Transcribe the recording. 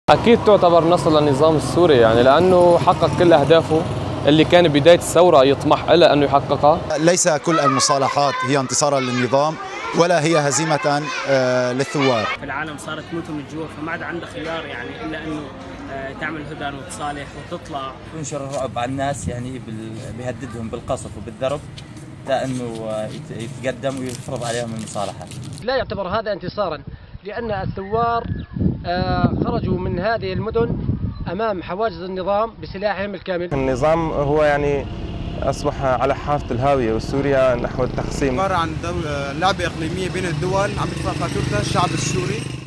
أكيد تعتبر نصر للنظام السوري، يعني لأنه حقق كل أهدافه اللي كان بداية الثورة يطمح إلى أنه يحققها. ليس كل المصالحات هي انتصارا للنظام ولا هي هزيمة للثوار. في العالم صارت تموت من الجوع، فما عاد عنده خيار يعني إلا أنه تعمل هدن وتصالح وتطلع. ينشر الرعب على الناس، يعني بيهددهم بالقصف وبالضرب حتى أنه يتقدم ويفرض عليهم المصالحة. لا يعتبر هذا انتصارا، لأن الثوار خرجوا من هذه المدن أمام حواجز النظام بسلاحهم الكامل. النظام هو يعني أصبح على حافة الهاوية، وسوريا نحو التقسيم. عبارة عن لعبة إقليمية بين الدول عم يدفع فاتورتها الشعب السوري.